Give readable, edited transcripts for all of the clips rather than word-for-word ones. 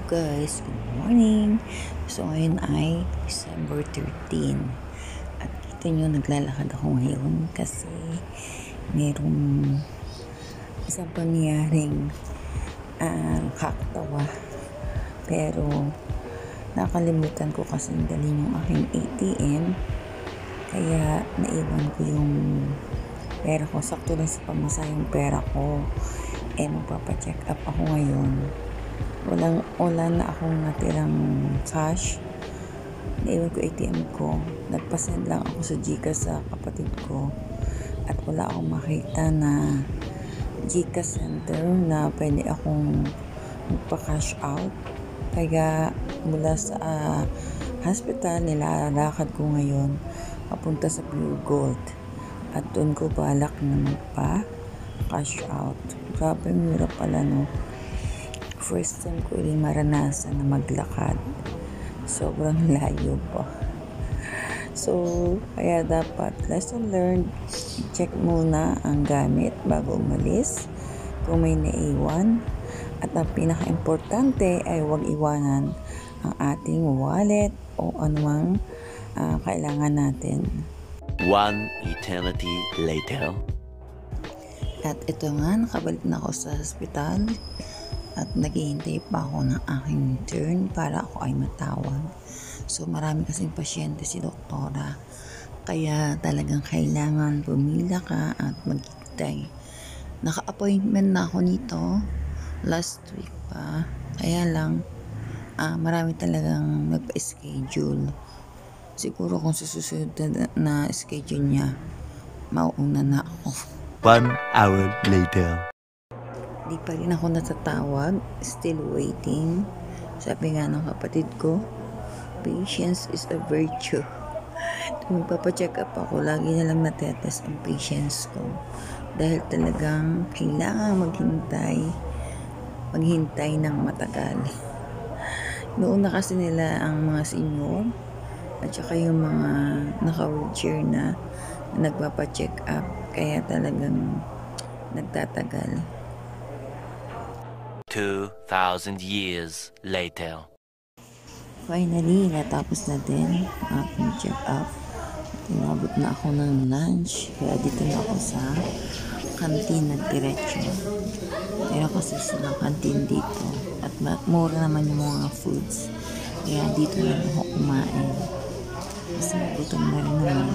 guys, good morning. So ngayon ay December 13 at kita nyo naglalakad ako ngayon kasi merong isang pangyayaring kakatawa, pero nakalimutan ko kasi dalhin yung aking ATM, kaya naiwan ko yung pera ko. Sakto lang sa pamasa yung pera ko, magpapacheck up ako ngayon. Wala na akong natirang cash. Naiwan ko ATM ko. Nagpasend lang ako sa Gcash sa kapatid ko. At wala akong makita na Gcash center na pwede akong magpa-cash out. Kaya mula sa hospital, nilalakad ko ngayon papunta sa Pure Gold. At doon ko balak na magpa-cash out. Grabe, mura pala, no? First time ko rin maranasan na maglakad. Sobrang layo po. So, kaya dapat lesson learned, check muna ang gamit bago umalis kung may naiwan. At ang pinaka-importante ay huwag iwanan ang ating wallet o anumang kailangan natin. One eternity later. At ito nga, nakabalik na ako sa hospital. At naghihintay pa ako ng aking turn para ako ay matawag. So marami kasing pasyente si doktora, kaya talagang kailangan pumila ka at maghintay. Naka-appointment na ako nito last week pa, kaya lang marami talagang nagpa-schedule. Siguro kung susunod na schedule niya, mauuna na ako. 1 hour later. Di pa rin ako natatawag, still waiting. Sabi nga ng kapatid ko, patience is a virtue. Kung magpapacheck up ako, lagi na lang natetest ang patience ko. Dahil talagang kailangan maghintay ng matagal. Noon na kasi nila ang mga senior at saka yung mga naka-wheelchair na nagpapacheck up. Kaya talagang nagtatagal. 2,000 years later. Finally, natapos na din ang aking check-up. Tinabot na ako ng lunch. Kaya dito na ako sa kantin nagdiretso. Meron kasi silang kantin dito. At mura naman yung mga foods. Kaya dito na ako kumain. Kasi nagutom na rin naman.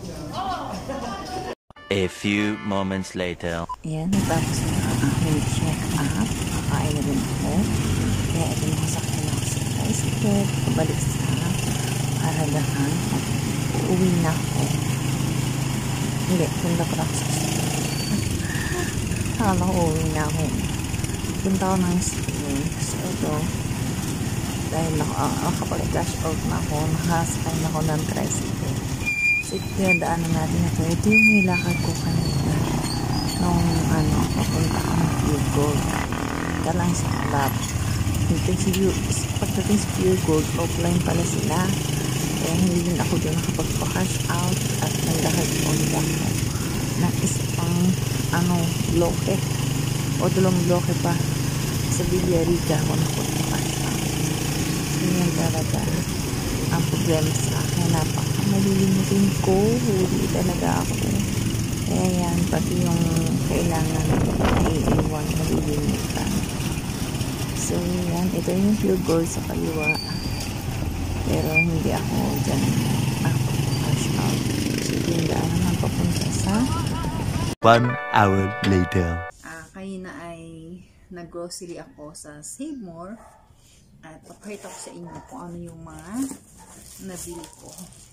A few moments later. Ayan, natapos na ang aking check-up. Kakain na rin ako. Kaya ito nakasakyan ako sa tricycle. Pabalik sa Aragahan. At uuwi na ako. Hindi, punta ko na ako sa akala ko uuwi na ako. Punta ko ng school. So ito, dahil nakapag-cash out na ako, nakasakay na ako ng tricycle. So pinadaanan natin ito. Ito yung nilakad ko kanina. Nung papunta ako ng Pure Gold. Ito lang sa club. Pagdating sa Pure Gold, offline pala sila. Kaya hindi din ako doon nakapagpa-cash out at naglakad ulit ako ng isa pang bloke o dalawang bloke pa sa Villarica ako nakapagpa-cash out. Ganyan talaga ang problema sa akin. Napakamalimutin ko. Huli talaga ako. Kaya yan, pati yung kailangan naiiwan, malilimutan. So yan, ito yung Pure Gold sa kaliwa. Pero hindi ako dyan cash out. So yung daan naman papunta sa 1 hour later. Kanina ay nag-grocery ako sa Save More. At papakita ko sa inyo kung ano yung mga nabili ko.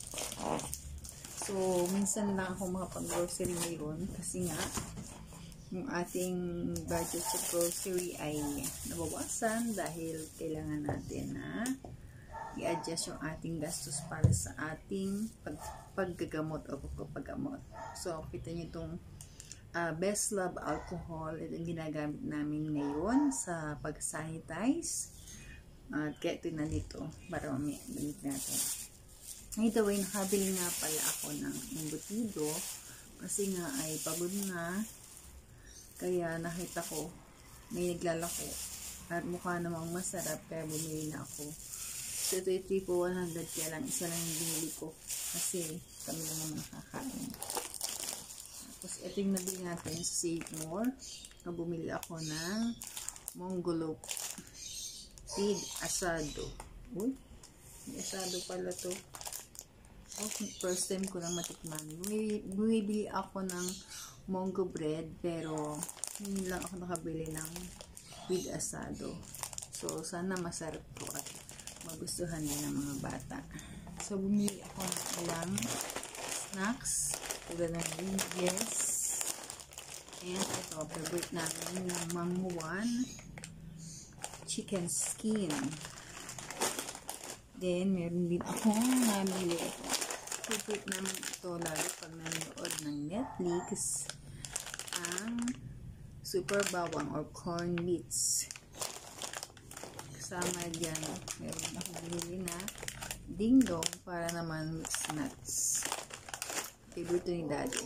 So, minsan lang ako makapag-grocery ngayon kasi nga yung ating budget sa grocery ay nabawasan dahil kailangan natin na i-adjust yung ating gastos para sa ating paggagamot o pagpapagamot. So, kita nyo itong Best Love Alcohol. Ito yung ginagamit namin ngayon sa pag-sanitize. At kaya ito na dito para mamaya gamit natin. Either way, nakabili nga pala ako ng embutido kasi nga ay pagod na. Kaya nakita ko may naglalako At mukha namang masarap, kaya bumili na ako. So, ito yung 3 po 100, kaya lang isa lang yung binili ko. Kasi kami lang naman nakakain. Tapos, ito yung nabili natin sa Save More. Na bumili ako ng Mongolo feed asado. Uy, may asado pala to. Oh, first time ko lang matikman. Bumibili ako ng Mongo bread, pero hindi lang ako nakabili ng with asado. So, sana masarap po at magustuhan din ng mga bata. So, bumili ako ng ilang snacks. Tulad ng Vlogmas. And ito, favorite namin yung mangmuan chicken skin. Then, meron din akong nabili. Favorite namin ito, lalo pag nanonood ng Netflix, ang super bawang or corn beets. Kasama dyan, meron ako binili na dingdong para naman mixed nuts. Favorite ni Daddy.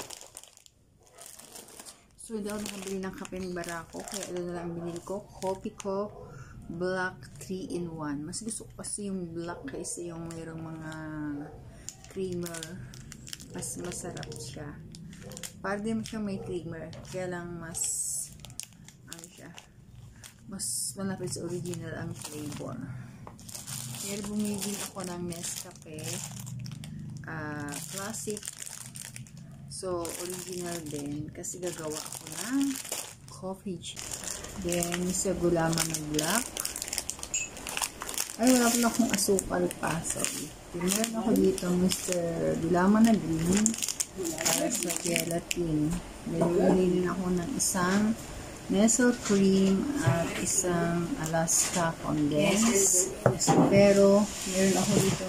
So, hindi ako nakabili ng kape ng barako, kaya ito na lang binili ko. Coffee ko black 3-in-1. Mas gusto ko kasi yung black kaysa yung mayroong mga creamer. Mas masarap siya. Para din siya may creamer, kaya lang mas ano siya, mas malapit sa original ang flavor. Kaya bumibili ako ng Nescafe classic, so original din kasi gagawa ako ng coffee. Then sa gulaman ng black, ay wala pala akong asukal pa, sorry. Meron ako dito Mr. Gulaman na green para sa gelatin. Bili din ako ng isang Nestle cream at isang Alaska condensed. Pero meron ako dito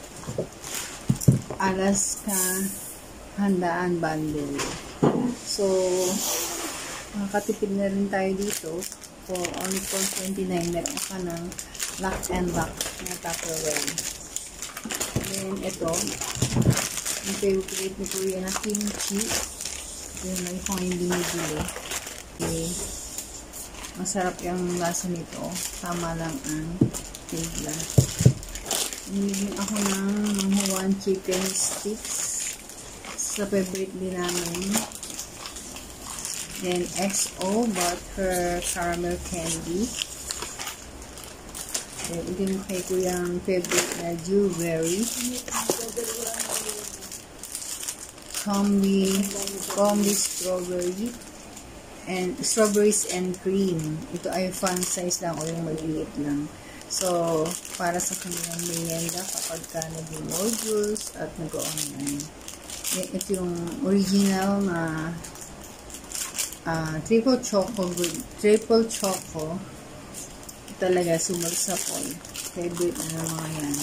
Alaska handaan bundle. So, makakatipid na rin tayo dito. For only $4.29, meron ka ng lock and lock na Tupperware. Then, ito, yung favorite ni Kuya na kimchi. Yung may kung hindi binibili. Okay. Masarap yung lasa nito. Tama lang ang timpla. Binibili ako ng Huawei chicken sticks. Sa favorite din namin. Then, XO butter caramel candy. Then, ito yung kay Kuyang favorite na jewelry. Combi strawberry and strawberries and cream. Ito ay fun size lang o yung maliit lang. So, para sa kanilang merienda kapag ka nag-modules at nag-online. Ito yung original na triple choco talaga sumagsapol. Favorite na ng mga yan.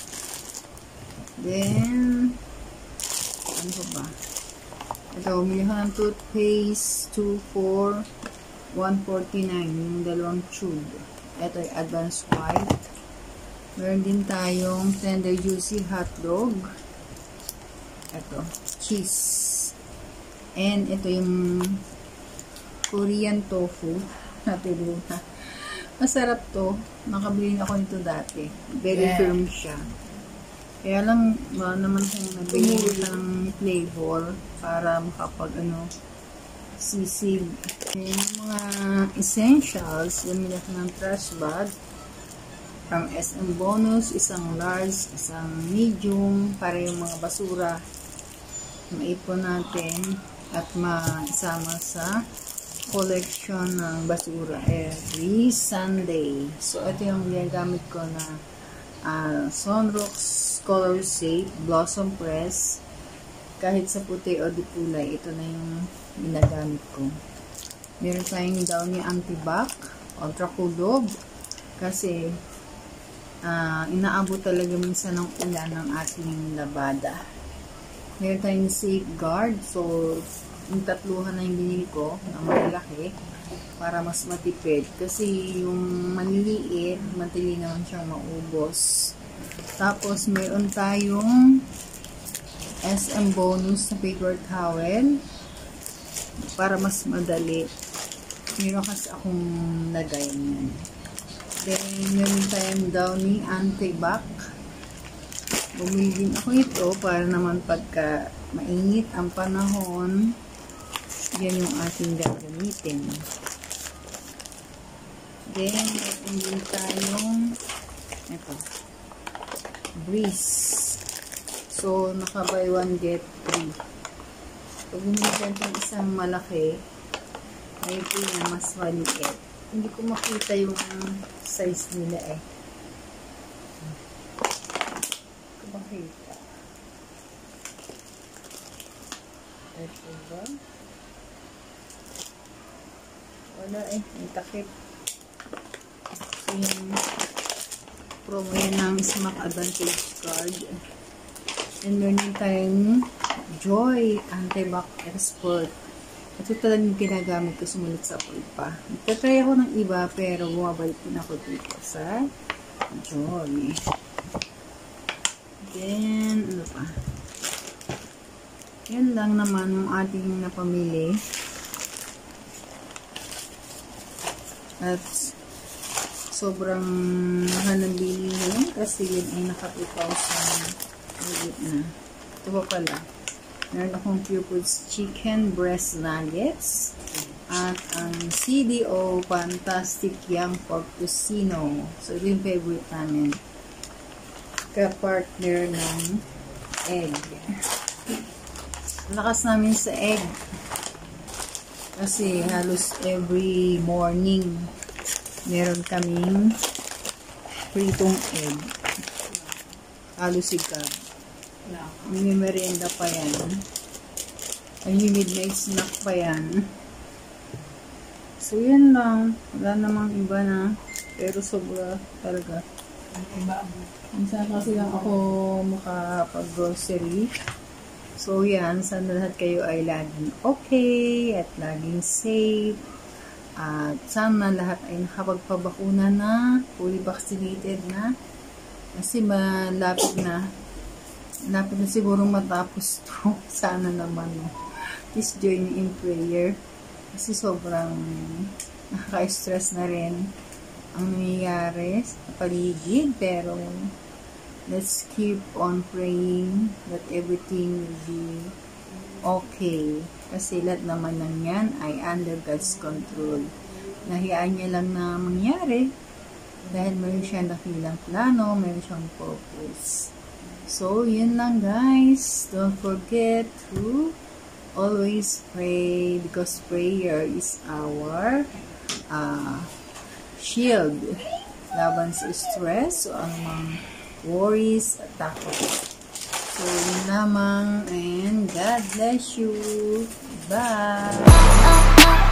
Then, ano ba? Ito, umili ko ng toothpaste 2 for $1.49. Yung dalawang tube. Ito ay advanced white. Meron din tayong tender juicy hotdog. Ito, cheese. And ito yung Korean tofu. Napili na. Masarap to. Nakabili na ako nito dati. Very firm siya. Kaya lang, ba naman kung nabili ng flavor para makapag sisig. Yung mga essentials, bumili ako ng trash bag from SM Bonus, isang large, isang medium, para yung mga basura maipon natin at maisama sa collection ng basura every Sunday. So, ito yung ginagamit ko na Sunrox Color Safe Blossom Press. Kahit sa puti o di kulay, ito na yung ginagamit ko. Meron tayong Downy Antibac Ultra Kulog kasi inaabot talaga minsan ng ulan ng ating labada. Meron tayong Safeguard. So, yung tatluhan na yung binili ko na malaki para mas matipid. Kasi yung maliliit, madali naman siyang maubos. Tapos, meron tayong SM Bonus na paper towel para mas madali Meron kasi akong lagay niyan. Then, meron tayong Downy Anti-Bac. Bumili din ako ito para naman pagka mainit ang panahon, yan yung ating gagamitin. Then, meron din tayong ito, Breeze. So, naka-buy one get 3. Pag bumili itong isang malaki, ay ito na mas maliit. Hindi ko makita yung size nila eh. Hindi ko makita. Ito ba? Wala eh. May takip. So yung promo yan ng Smack Advantage card. And meron tayong Joy Anti-Bac Expert. Ito talagang ginagamit ko sumulit sa pulpa. Nagtatry ako ng iba pero bumabalik din ako dito sa Joy. Then, ano pa? Yan lang naman yung ating napamili. At sobrang mahal ng bilihin kasi yun ay naka 2,000 na. Ito pa pala. Meron akong Pure Foods Chicken Breast Nuggets. At ang CDO Fantastic Young Pork Tocino. So, ito yung favorite namin. Ka-partner ng egg. Lakas namin sa egg. Kasi halos every morning meron kaming pritong egg. Halos sigab. May merienda pa yan. May midnight snack pa yan. So, yun lang. Wala namang iba na. Pero sobra talaga. Minsan kasi lang ako makapag-grocery. So, yan. Sana lahat kayo ay laging okay at laging safe. At sana lahat ay nakapagpabakuna na. Fully vaccinated na. Kasi malapit na. Lapit na siguro matapos to. Sana naman, no. Please join me in prayer. Kasi sobrang nakaka-stress na rin ang nangyayari sa paligid. Pero, let's keep on praying that everything will be okay. Kasi lahat naman ng yan ay under God's control. Nahiyaan niya lang na mangyari. Dahil mayroon siya nakilang plano, mayroon siyang purpose. So, yun lang guys. Don't forget to always pray because prayer is our shield. Laban sa stress o anumang worries at takot. So, yun lamang and God bless you. Bye!